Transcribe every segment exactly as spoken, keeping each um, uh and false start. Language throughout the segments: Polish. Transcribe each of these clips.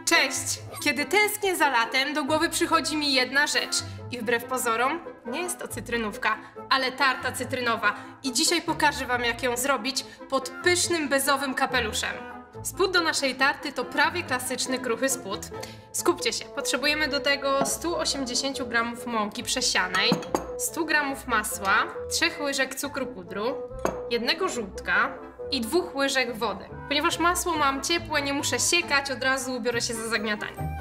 Cześć! Kiedy tęsknię za latem, do głowy przychodzi mi jedna rzecz. I wbrew pozorom, nie jest to cytrynówka, ale tarta cytrynowa. I dzisiaj pokażę wam, jak ją zrobić pod pysznym, bezowym kapeluszem. Spód do naszej tarty to prawie klasyczny kruchy spód. Skupcie się, potrzebujemy do tego sto osiemdziesiąt gramów mąki przesianej, sto gramów masła, trzech łyżek cukru pudru, jednego żółtka i dwóch łyżek wody. Ponieważ masło mam ciepłe, nie muszę siekać, od razu biorę się za zagniatanie.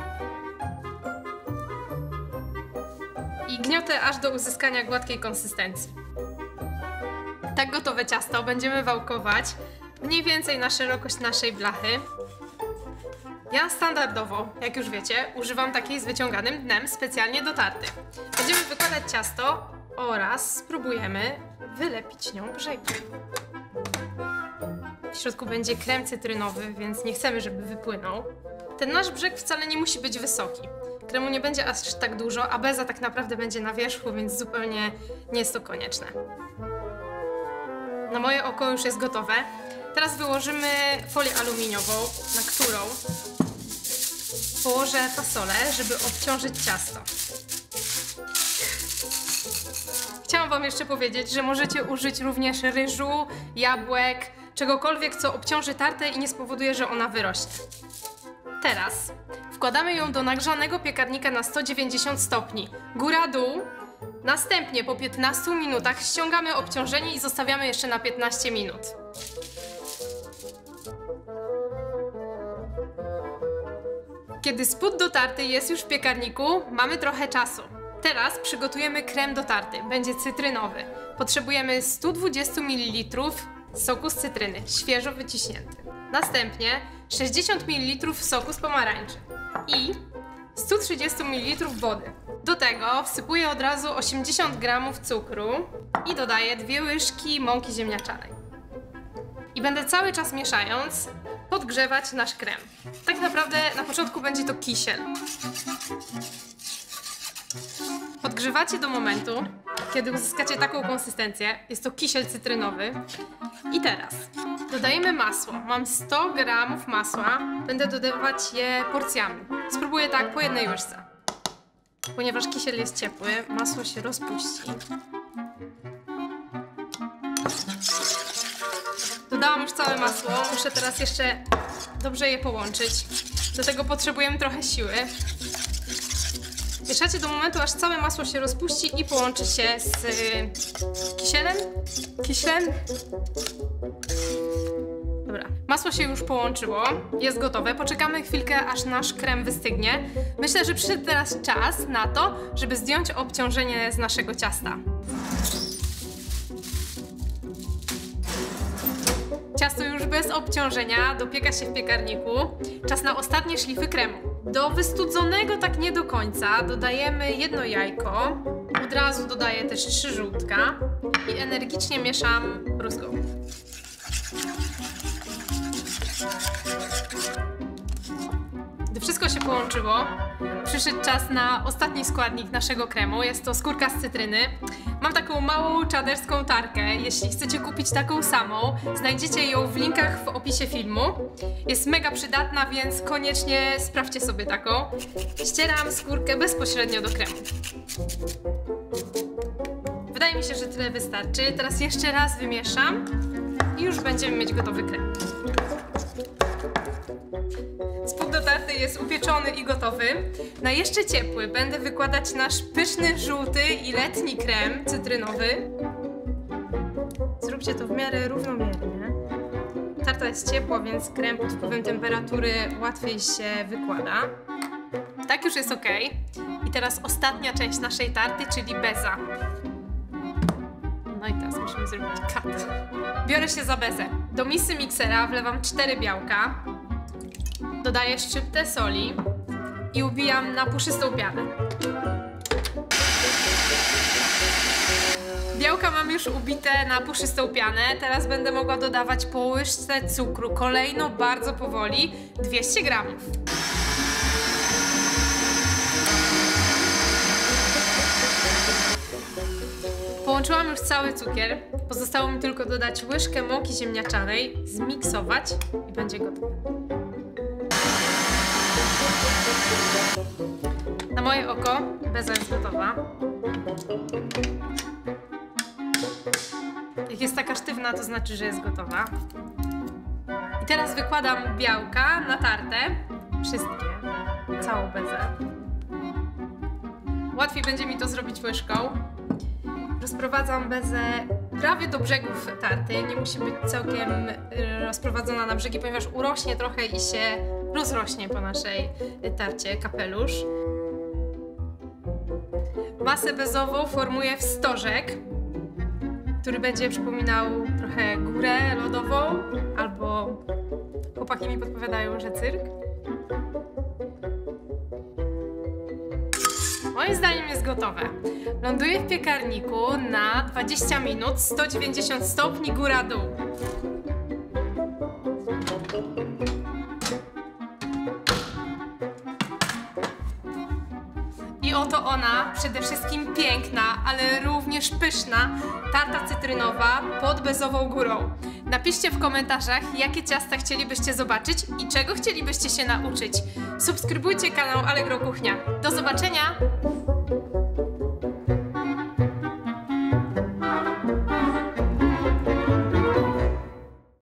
I gniotę aż do uzyskania gładkiej konsystencji. Tak gotowe ciasto będziemy wałkować mniej więcej na szerokość naszej blachy. Ja standardowo, jak już wiecie, używam takiej z wyciąganym dnem specjalnie do tarty. Będziemy wykładać ciasto oraz spróbujemy wylepić nią brzegi. W środku będzie krem cytrynowy, więc nie chcemy, żeby wypłynął. Ten nasz brzeg wcale nie musi być wysoki. Kremu nie będzie aż tak dużo, a beza tak naprawdę będzie na wierzchu, więc zupełnie nie jest to konieczne. Na moje oko już jest gotowe. Teraz wyłożymy folię aluminiową, na którą położę fasolę, żeby obciążyć ciasto. Chciałam wam jeszcze powiedzieć, że możecie użyć również ryżu, jabłek, czegokolwiek, co obciąży tartę i nie spowoduje, że ona wyrośnie. Teraz wkładamy ją do nagrzanego piekarnika na sto dziewięćdziesiąt stopni, góra-dół. Następnie po piętnastu minutach ściągamy obciążenie i zostawiamy jeszcze na piętnaście minut. Kiedy spód do tarty jest już w piekarniku, mamy trochę czasu. Teraz przygotujemy krem do tarty. Będzie cytrynowy. Potrzebujemy sto dwadzieścia mililitrów soku z cytryny, świeżo wyciśnięty. Następnie sześćdziesiąt mililitrów soku z pomarańczy i sto trzydzieści mililitrów wody. Do tego wsypuję od razu osiemdziesiąt gramów cukru i dodaję dwie łyżki mąki ziemniaczanej. I będę cały czas mieszając podgrzewać nasz krem. Tak naprawdę na początku będzie to kisiel. Podgrzewacie do momentu, kiedy uzyskacie taką konsystencję. Jest to kisiel cytrynowy. I teraz dodajemy masło. Mam sto gramów masła. Będę dodawać je porcjami. Spróbuję tak po jednej łyżce. Ponieważ kisiel jest ciepły, masło się rozpuści. Dodałam już całe masło. Muszę teraz jeszcze dobrze je połączyć. Do tego potrzebujemy trochę siły. Mieszacie do momentu, aż całe masło się rozpuści i połączy się z kisielem. Kisielem. Dobra, masło się już połączyło, jest gotowe. Poczekamy chwilkę, aż nasz krem wystygnie. Myślę, że przyszedł teraz czas na to, żeby zdjąć obciążenie z naszego ciasta. Ciasto już bez obciążenia dopieka się w piekarniku. Czas na ostatnie szlify kremu. Do wystudzonego tak nie do końca dodajemy jedno jajko. Od razu dodaję też trzy żółtka i energicznie mieszam rózgą. Gdy wszystko się połączyło, przyszedł czas na ostatni składnik naszego kremu. Jest to skórka z cytryny. Mam taką małą czaderską tarkę. Jeśli chcecie kupić taką samą, znajdziecie ją w linkach w opisie filmu. Jest mega przydatna, więc koniecznie sprawdźcie sobie taką. Ścieram skórkę bezpośrednio do kremu. Wydaje mi się, że tyle wystarczy. Teraz jeszcze raz wymieszam i już będziemy mieć gotowy krem. Spód do tarty jest upieczony i gotowy. Na jeszcze ciepły będę wykładać nasz pyszny, żółty i letni krem cytrynowy. Zróbcie to w miarę równomiernie. Tarta jest ciepła, więc krem pod wpływem temperatury łatwiej się wykłada. Tak już jest ok. I teraz ostatnia część naszej tarty, czyli beza. No i teraz musimy zrobić cut. Biorę się za bezę. Do misy miksera wlewam cztery białka. Dodaję szczyptę soli i ubijam na puszystą pianę. Białka mam już ubite na puszystą pianę. Teraz będę mogła dodawać po łyżce cukru, kolejno bardzo powoli, dwieście gramów. Połączyłam już cały cukier. Pozostało mi tylko dodać łyżkę mąki ziemniaczanej, zmiksować i będzie gotowe. Na moje oko beza jest gotowa. Jak jest taka sztywna, to znaczy, że jest gotowa. I teraz wykładam białka na tartę. Wszystkie. Całą bezę. Łatwiej będzie mi to zrobić łyżką. Rozprowadzam bezę prawie do brzegów tarty. Nie musi być całkiem rozprowadzona na brzegi, ponieważ urośnie trochę i się rozrośnie po naszej tarcie kapelusz. Masę bezową formuję w stożek, który będzie przypominał trochę górę lodową, albo chłopaki mi podpowiadają, że cyrk. Moim zdaniem jest gotowe. Ląduje w piekarniku na dwadzieścia minut, sto dziewięćdziesiąt stopni góra-dół. I oto ona, przede wszystkim piękna, ale również pyszna tarta cytrynowa pod bezową górą. Napiszcie w komentarzach, jakie ciasta chcielibyście zobaczyć i czego chcielibyście się nauczyć. Subskrybujcie kanał Allegro Kuchnia. Do zobaczenia!